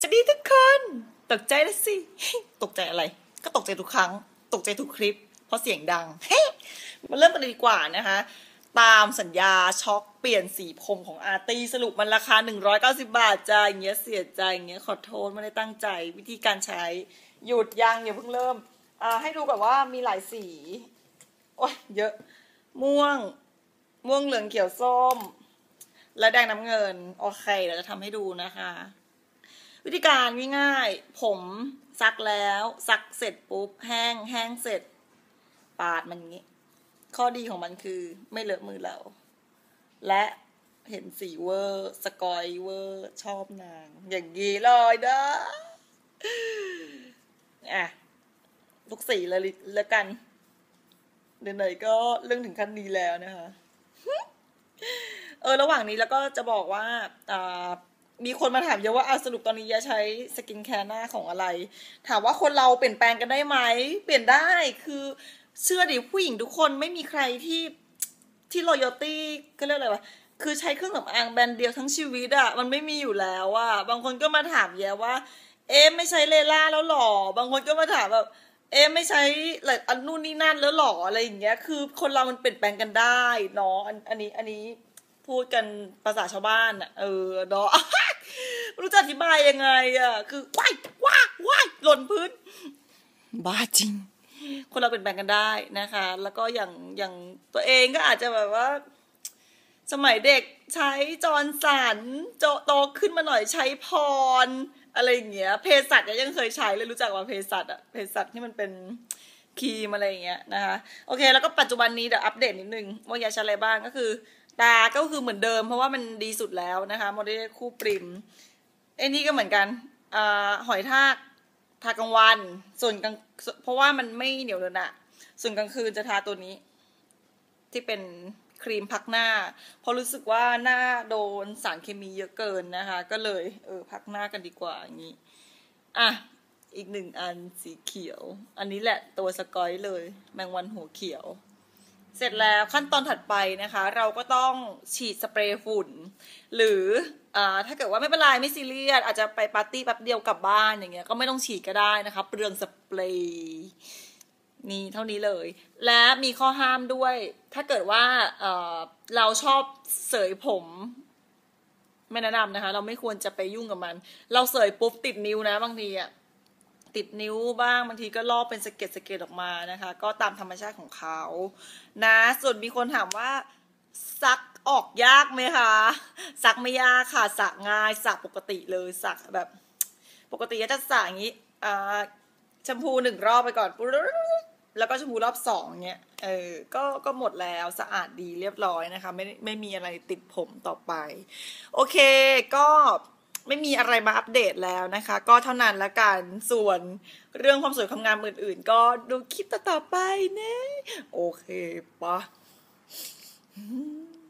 สวัสดีทุกคนตกใจแล้วสิตกใจอะไรก็ตกใจทุกครั้งตกใจทุกคลิปเพราะเสียงดังมาเริ่มกันดีกว่านะคะตามสัญญาช็อกเปลี่ยนสีผมของอาร์ตี้สรุปมันราคา190 บาทจ้าอย่างเงี้ยเสียใจอย่างเงี้ยขอโทษไม่ได้ตั้งใจวิธีการใช้หยุดยังอย่าเพิ่งเริ่มให้ดูแบบว่ามีหลายสีโอ้ยเยอะม่วงเหลืองเขียวส้มและแดงน้ำเงินโอเคเดี๋ยวจะทำให้ดูนะคะวิธีการง่ายๆผมซักแล้วซักเสร็จปุ๊บแห้งเสร็จปาดมันอย่างนี้ข้อดีของมันคือไม่เลอะมือเราและเห็นสีเวอร์สกอยเวอร์ชอบนางอย่างนี้เลยนะทุกสีเลยแล้วกันไหนๆก็เรื่องถึงขั้นนี้แล้วนะคะระหว่างนี้แล้วก็จะบอกว่ามีคนมาถามเยอะว่าสรุปตอนนี้ยาใช้สกินแคร์หน้าของอะไรถามว่าคนเราเปลี่ยนแปลงกันได้ไหมเปลี่ยนได้คือเชื่อดิผู้หญิงทุกคนไม่มีใครที่ loyalty ก็เรียกอะไรวะคือใช้เครื่องสำอางแบรนด์เดียวทั้งชีวิตอะมันไม่มีอยู่แล้วอะบางคนก็มาถามแย่ว่าไม่ใช้เลล่าแล้วหรอบางคนก็มาถามแบบไม่ใช้อะไรอันนู่นนี่นั่นแล้วหรออะไรอย่างเงี้ยคือคนเรามันเปลี่ยนแปลงกันได้เนาะอันนี้พูดกันภาษาชาวบ้านอะเนาะไม่รู้จะอธิบายยังไงอะคือว้ายหล่นพื้นบ้าจริงคนเราเปลี่ยนแปลงกันได้นะคะแล้วก็อย่างตัวเองก็อาจจะแบบว่าสมัยเด็กใช้จอร์นสันโตขึ้นมาหน่อยใช้พรอะไรอย่างเงี้ยเภสัชยังเคยใช้เลยรู้จักว่าเภสัชที่มันเป็นครีมอะไรอย่างเงี้ยนะคะโอเคแล้วก็ปัจจุบันนี้เดี๋ยวอัปเดตนิดนึงว่ายาใช้อะไรบ้างก็คือตาก็คือเหมือนเดิมเพราะว่ามันดีสุดแล้วนะคะโมเดลคู่ปริมนี่ก็เหมือนกันหอยทากทากลางวันส่วนกลางเพราะว่ามันไม่เหนียวเลยนะส่วนกลางคืนจะทาตัวนี้ที่เป็นครีมพักหน้าเพราะรู้สึกว่าหน้าโดนสารเคมีเยอะเกินนะคะก็เลยพักหน้ากันดีกว่าอย่างนี้อีกหนึ่งอันสีเขียวอันนี้แหละตัวสกอยเลยแมงวันหัวเขียวเสร็จแล้วขั้นตอนถัดไปนะคะเราก็ต้องฉีดสเปรย์ฝุ่นหรือถ้าเกิดว่าไม่เป็นไรไม่ซีเรียสอาจจะไปปาร์ตี้แป๊บเดียวกลับบ้านอย่างเงี้ยก็ไม่ต้องฉีดก็ได้นะคะเปลืองสเปรย์นี่เท่านี้เลยและมีข้อห้ามด้วยถ้าเกิดว่าเราชอบเสยผมไม่แนะนำนะคะเราไม่ควรจะไปยุ่งกับมันเราเสยปุ๊บติดนิ้วนะบางทีติดนิ้วบ้างบางทีก็ลอกเป็นสะเก็ดออกมานะคะก็ตามธรรมชาติของเขานะส่วนมีคนถามว่าซักออกยากไหมคะซักไม่ยากค่ะสระง่ายสระปกติเลยสระแบบปกติจะสระอย่างนี้แชมพู1 รอบไปก่อนแล้วก็แชมพูรอบ2เนี้ยก็หมดแล้วสะอาดดีเรียบร้อยนะคะไม่มีอะไรติดผมต่อไปโอเคก็ไม่มีอะไรมาอัปเดตแล้วนะคะก็เท่านั้นละกันส่วนเรื่องความสวยความงามอื่นๆก็ดูคลิปต่อไปนะโอเคปะ